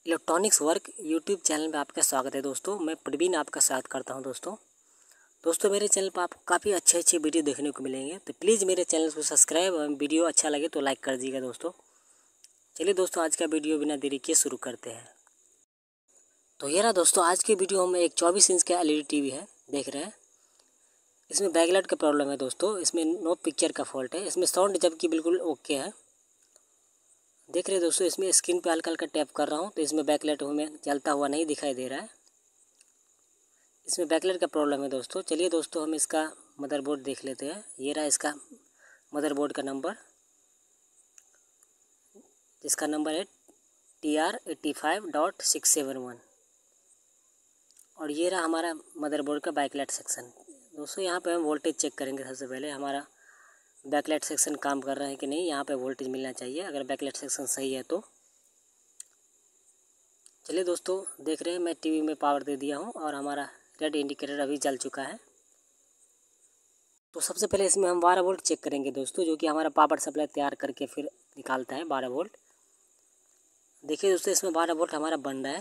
Electronics work YouTube channel में आपका स्वागत है दोस्तों। मैं प्रवीण आपका स्वागत करता हूं दोस्तों मेरे चैनल पर आपको काफ़ी अच्छे वीडियो देखने को मिलेंगे, तो प्लीज़ मेरे चैनल को सब्सक्राइब और वीडियो अच्छा लगे तो लाइक कर दीजिएगा दोस्तों। चलिए दोस्तों, आज का वीडियो बिना देरी किए शुरू करते हैं। तो ये रहा दोस्तों, आज के वीडियो में एक 24 इंच का LED टीवी है, देख रहे हैं। इसमें बैकलाइट का प्रॉब्लम है दोस्तों, इसमें नो पिक्चर का फॉल्ट है, इसमें साउंड जबकि बिल्कुल ओके है। देख रहे हैं दोस्तों, इसमें स्क्रीन पे हल्का हल्का टैप कर रहा हूँ तो इसमें बैकलाइट हमें जलता हुआ नहीं दिखाई दे रहा है। इसमें बैकलाइट का प्रॉब्लम है दोस्तों। चलिए दोस्तों, हम इसका मदरबोर्ड देख लेते हैं। ये रहा इसका मदरबोर्ड का नंबर, जिसका नंबर है TR85.671। और ये रहा हमारा मदरबोर्ड का बैकलाइट सेक्शन। दोस्तों यहाँ पे हम वोल्टेज चेक करेंगे। सबसे पहले हमारा बैकलाइट सेक्शन काम कर रहा है कि नहीं, यहाँ पे वोल्टेज मिलना चाहिए। अगर बैकलाइट सेक्शन सही है तो चलिए दोस्तों, देख रहे हैं मैं टीवी में पावर दे दिया हूँ और हमारा रेड इंडिकेटर अभी जल चुका है। तो सबसे पहले इसमें हम 12 वोल्ट चेक करेंगे दोस्तों, जो कि हमारा पावर सप्लाई तैयार करके फिर निकालता है 12 वोल्ट। देखिए दोस्तों, इसमें 12 वोल्ट हमारा बन रहा है।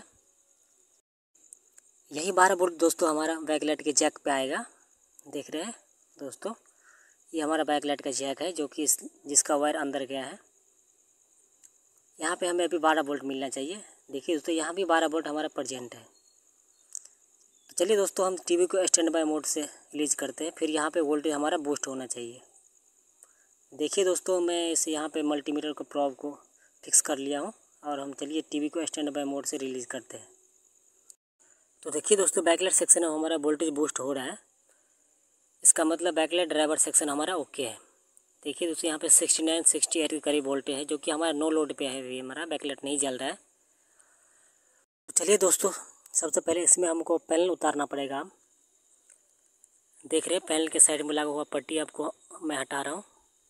यही 12 वोल्ट दोस्तों हमारा बैकलाइट के जैक पे आएगा। देख रहे हैं दोस्तों, ये हमारा बैकलाइट का जैक है, जो कि जिसका वायर अंदर गया है। यहाँ पे हमें अभी 12 वोल्ट मिलना चाहिए। देखिए दोस्तों, यहाँ भी 12 वोल्ट हमारा प्रेजेंट है। तो चलिए दोस्तों, हम टीवी को स्टैंड बाय मोड से रिलीज करते हैं, फिर यहाँ पे वोल्टेज हमारा बूस्ट होना चाहिए। देखिए दोस्तों, मैं इस यहाँ पे मल्टीमीटर को प्रॉब को फिक्स कर लिया हूँ और हम चलिए टीवी को स्टैंड बाय मोड से रिलीज़ करते हैं। तो देखिए दोस्तों, बैकलाइट सेक्शन में हमारा वोल्टेज बूस्ट हो रहा है। इसका मतलब बैकलाइट ड्राइवर सेक्शन हमारा ओके है। देखिए दोस्तों, यहाँ पे 69-68 के करीब वोल्टेज है, जो कि हमारा नो लोड पे है। ये हमारा बैकलाइट नहीं जल रहा है। तो चलिए दोस्तों, सबसे पहले इसमें हमको पैनल उतारना पड़ेगा। देख रहे हैं पैनल के साइड में लगा हुआ पट्टी आपको मैं हटा रहा हूँ।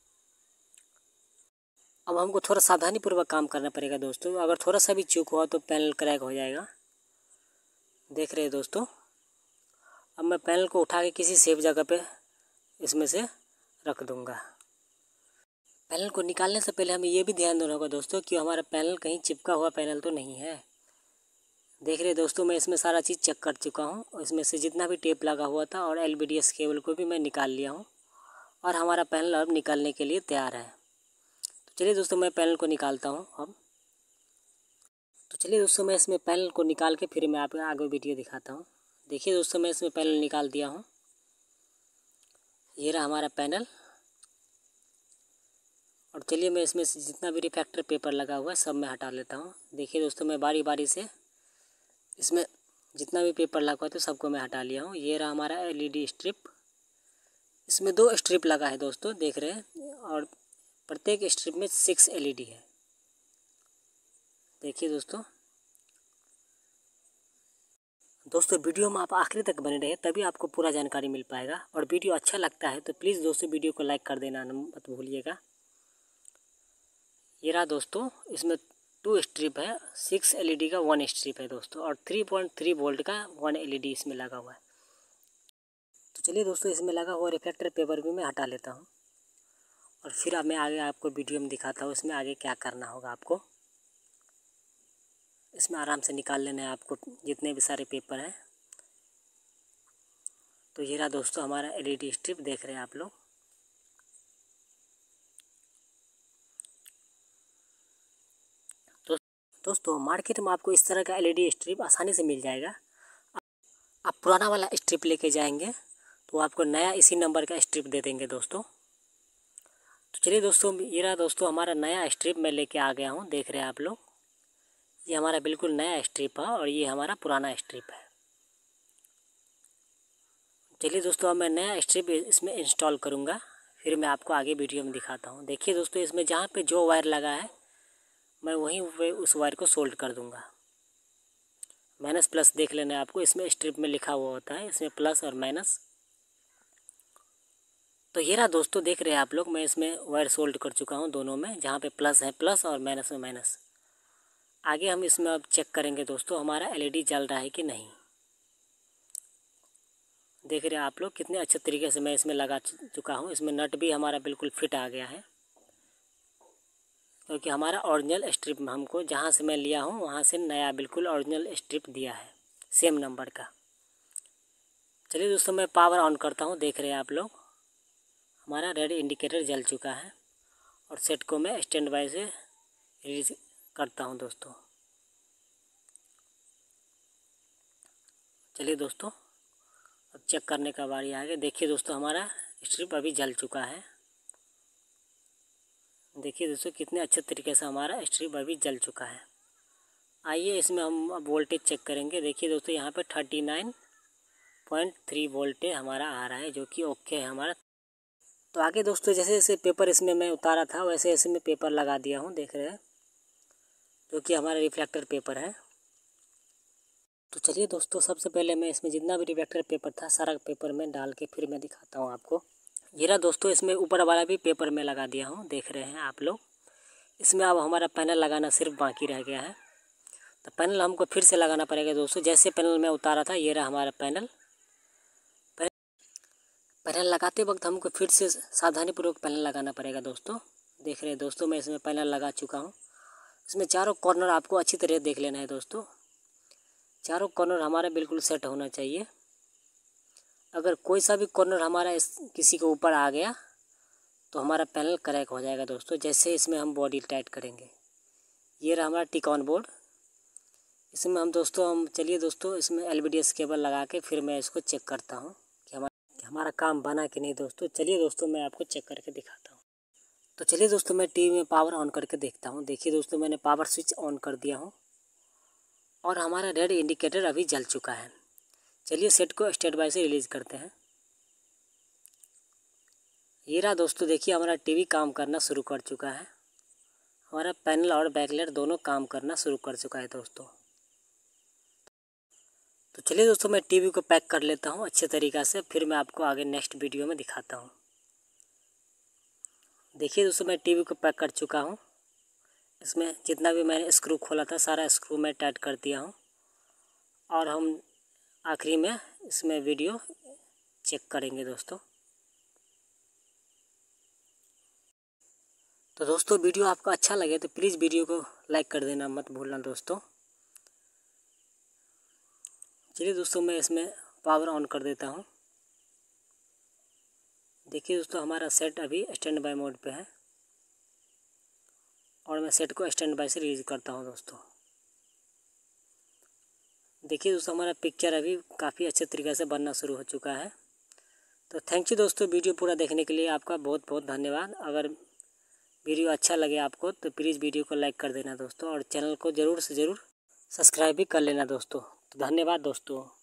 अब हमको थोड़ा सावधानीपूर्वक काम करना पड़ेगा दोस्तों। अगर थोड़ा सा भी चूक हुआ तो पैनल क्रैक हो जाएगा। देख रहे हैं दोस्तों, अब मैं पैनल को उठा के किसी सेफ जगह पे इसमें से रख दूंगा। पैनल को निकालने से पहले हमें ये भी ध्यान देना होगा दोस्तों कि हमारा पैनल कहीं चिपका हुआ पैनल तो नहीं है। देख रहे दोस्तों, मैं इसमें सारा चीज़ चेक कर चुका हूँ और इसमें से जितना भी टेप लगा हुआ था और LVDS केबल को भी मैं निकाल लिया हूँ और हमारा पैनल अब निकालने के लिए तैयार है। तो चलिए दोस्तों, मैं पैनल को निकालता हूँ अब। तो चलिए दोस्तों, मैं इसमें पैनल को निकाल के फिर मैं आपको आगे वीडियो दिखाता हूँ। देखिए दोस्तों, मैं इसमें पैनल निकाल दिया हूँ। ये रहा हमारा पैनल। और चलिए मैं इसमें से जितना भी रिफ्लेक्टर पेपर लगा हुआ है सब मैं हटा लेता हूँ। देखिए दोस्तों, मैं बारी बारी से इसमें जितना भी पेपर लगा हुआ था सबको मैं हटा लिया हूँ। ये रहा हमारा LED स्ट्रिप। इसमें 2 स्ट्रिप लगा है दोस्तों, देख रहे हैं, और प्रत्येक स्ट्रिप में 6 LED है। देखिए दोस्तों वीडियो में आप आखिरी तक बने रहे, तभी आपको पूरा जानकारी मिल पाएगा। और वीडियो अच्छा लगता है तो प्लीज़ दोस्तों वीडियो को लाइक कर देना मत भूलिएगा। ये रहा दोस्तों, इसमें 2 स्ट्रिप है, 6 LED का 1 स्ट्रिप है दोस्तों, और 3.3 वोल्ट का 1 LED इसमें लगा हुआ है। तो चलिए दोस्तों, इसमें लगा हुआ रिफ्लेक्टर पेपर भी मैं हटा लेता हूँ और फिर अब मैं आगे आपको वीडियो में दिखाता हूँ इसमें आगे क्या करना होगा आपको। इसमें आराम से निकाल लेना है आपको जितने भी सारे पेपर हैं। तो ये रहा दोस्तों हमारा LED स्ट्रिप, देख रहे हैं आप लोग। दोस्तों मार्केट में आपको इस तरह का LED स्ट्रिप आसानी से मिल जाएगा। आप पुराना वाला स्ट्रिप लेके जाएंगे तो आपको नया इसी नंबर का स्ट्रिप दे देंगे दोस्तों। तो चलिए दोस्तों, ये रहा दोस्तों हमारा नया स्ट्रिप मैं लेके आ गया हूँ। देख रहे हैं आप लोग, ये हमारा बिल्कुल नया स्ट्रिप है और ये हमारा पुराना स्ट्रिप है। चलिए दोस्तों, अब मैं नया स्ट्रिप इसमें इंस्टॉल करूँगा, फिर मैं आपको आगे वीडियो में दिखाता हूँ। देखिए दोस्तों, इसमें जहाँ पे जो वायर लगा है मैं वहीं पे उस वायर को सोल्ड कर दूँगा। माइनस प्लस देख लेना है आपको, इसमें स्ट्रिप में लिखा हुआ होता है, इसमें प्लस और माइनस। तो ये रहा दोस्तों, देख रहे हैं आप लोग, मैं इसमें वायर सोल्ड कर चुका हूँ दोनों में, जहाँ पे प्लस है प्लस और माइनस में माइनस। आगे हम इसमें अब चेक करेंगे दोस्तों हमारा LED जल रहा है कि नहीं। देख रहे हैं आप लोग कितने अच्छे तरीके से मैं इसमें लगा चुका हूँ। इसमें नट भी हमारा बिल्कुल फिट आ गया है। क्योंकि हमारा ओरिजिनल स्ट्रिप में हमको जहाँ से मैं लिया हूँ वहाँ से नया बिल्कुल ओरिजिनल स्ट्रिप दिया है, सेम नंबर का। चलिए दोस्तों, मैं पावर ऑन करता हूँ। देख रहे हैं आप लोग, हमारा रेड इंडिकेटर जल चुका है और सेट को मैं स्टैंड बाय से रिलीज करता हूँ दोस्तों। चलिए दोस्तों, अब चेक करने का बारी आ गया। देखिए दोस्तों, हमारा स्ट्रिप अभी जल चुका है। देखिए दोस्तों, कितने अच्छे तरीके से हमारा स्ट्रिप अभी जल चुका है। आइए इसमें हम अब वोल्टेज चेक करेंगे। देखिए दोस्तों, यहाँ पे 39.3 वोल्टेज हमारा आ रहा है, जो कि ओके है हमारा। तो आगे दोस्तों, जैसे जैसे पेपर इसमें मैं उतारा था वैसे वैसे मैं पेपर लगा दिया हूँ, देख रहे हैं, जो कि हमारा रिफ्लेक्टर पेपर है। तो चलिए दोस्तों, सबसे पहले मैं इसमें जितना भी रिफ्लेक्टर पेपर था सारा पेपर में डाल के फिर मैं दिखाता हूँ आपको। ये रहा दोस्तों, इसमें ऊपर वाला भी पेपर में लगा दिया हूँ, देख रहे हैं आप लोग। इसमें अब हमारा पैनल लगाना सिर्फ बाकी रह गया है। तो पैनल हमको फिर से लगाना पड़ेगा दोस्तों। जैसे पैनल में उतारा था, ये रहा हमारा पैनल। पैनल लगाते वक्त हमको फिर से सावधानीपूर्वक पैनल लगाना पड़ेगा दोस्तों। देख रहे हैं दोस्तों, मैं इसमें पैनल लगा चुका हूँ। इसमें चारों कॉर्नर आपको अच्छी तरह देख लेना है दोस्तों। चारों कॉर्नर हमारा बिल्कुल सेट होना चाहिए। अगर कोई सा भी कॉर्नर हमारा किसी के ऊपर आ गया तो हमारा पैनल क्रैक हो जाएगा दोस्तों। जैसे इसमें हम बॉडी टाइट करेंगे, ये रहा हमारा टिकॉन बोर्ड। इसमें हम चलिए दोस्तों, इसमें LVDS केबल लगा के फिर मैं इसको चेक करता हूँ कि हमारा काम बना कि नहीं दोस्तों। चलिए दोस्तों, मैं आपको चेक करके दिखाता हूँ। तो चलिए दोस्तों, मैं टीवी में पावर ऑन करके देखता हूँ। देखिए दोस्तों, मैंने पावर स्विच ऑन कर दिया हूँ और हमारा रेड इंडिकेटर अभी जल चुका है। चलिए सेट को स्टैंड बाय से रिलीज़ करते हैं। ये रहा दोस्तों, देखिए हमारा टीवी काम करना शुरू कर चुका है। हमारा पैनल और बैकलाइट दोनों काम करना शुरू कर चुका है दोस्तों। तो चलिए दोस्तों, मैं टीवी को पैक कर लेता हूँ अच्छे तरीक़ा से, फिर मैं आपको आगे नेक्स्ट वीडियो में दिखाता हूँ। देखिए दोस्तों, मैं टीवी को पैक कर चुका हूँ। इसमें जितना भी मैंने स्क्रू खोला था सारा स्क्रू मैं टाइट कर दिया हूँ और हम आखिरी में इसमें वीडियो चेक करेंगे दोस्तों। तो दोस्तों, वीडियो आपको अच्छा लगे तो प्लीज़ वीडियो को लाइक कर देना मत भूलना दोस्तों। चलिए दोस्तों, मैं इसमें पावर ऑन कर देता हूँ। देखिए दोस्तों, हमारा सेट अभी स्टैंड बाय मोड पे है और मैं सेट को स्टैंड बाय से रिलीज करता हूँ दोस्तों। देखिए दोस्तों, हमारा पिक्चर अभी काफ़ी अच्छे तरीके से बनना शुरू हो चुका है। तो थैंक यू दोस्तों, वीडियो पूरा देखने के लिए आपका बहुत बहुत धन्यवाद। अगर वीडियो अच्छा लगे आपको तो प्लीज़ वीडियो को लाइक कर देना दोस्तों और चैनल को ज़रूर से ज़रूर सब्सक्राइब भी कर लेना दोस्तों। तो धन्यवाद दोस्तों।